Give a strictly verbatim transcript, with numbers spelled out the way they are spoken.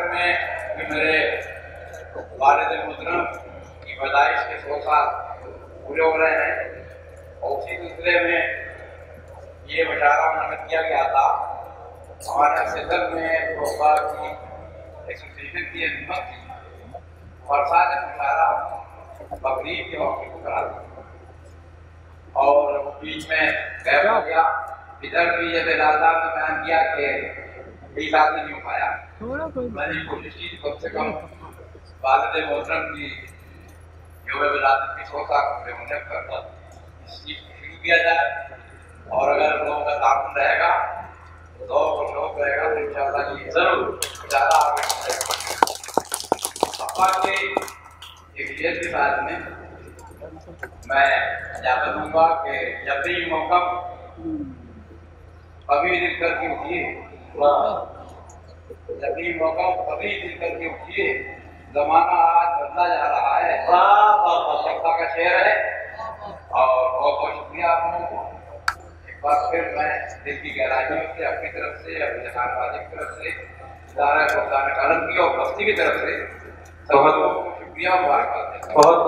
में कि मेरे वालिद मोहतरम की पैदाइश के सौ साल पूरे हो रहे हैं और उसी सिलसिले में ये मुशायरा मुनक़िद किया गया था। हमारे सिलसिले में तोहफा की एसोसिएशन की हिम्मत थी और साथ मुशायरा बकरीद के मौके को करा दिया और बीच में गैप हो गया। इधर भी ये बेदादा ने बयान किया कि बीस आदमी नहीं हो पाया। मैंने कोशिश की कम से कम वालिद मोहतरम की यौम विलादत की सौ साल पूरे होने पर इस चीज को शुरू किया जाए और अगर लोगों का ताउन रहेगा तो शौक रहेगा तो इंशाअल्लाह ये जरूर ज्यादा आगे बढ़ेगा। अब्बा के एक शेर के साथ में मैं इजाजत दूंगा कि जब भी मौका कभी दिल करके उठिए, जब भी मौका कभी दिल करके उठिए, जमाना आज बदला जा रहा है। अब्बा का शेर है और बहुत बहुत शुक्रिया आप लोगों को। एक बार फिर मैं दिल की गहराइयों से अपनी तरफ से अपने खानवादी की तरफ से इदारा कलम की और बस्ती की तरफ से सब लोगों को शुक्रिया मुबारकबाद देता हूं।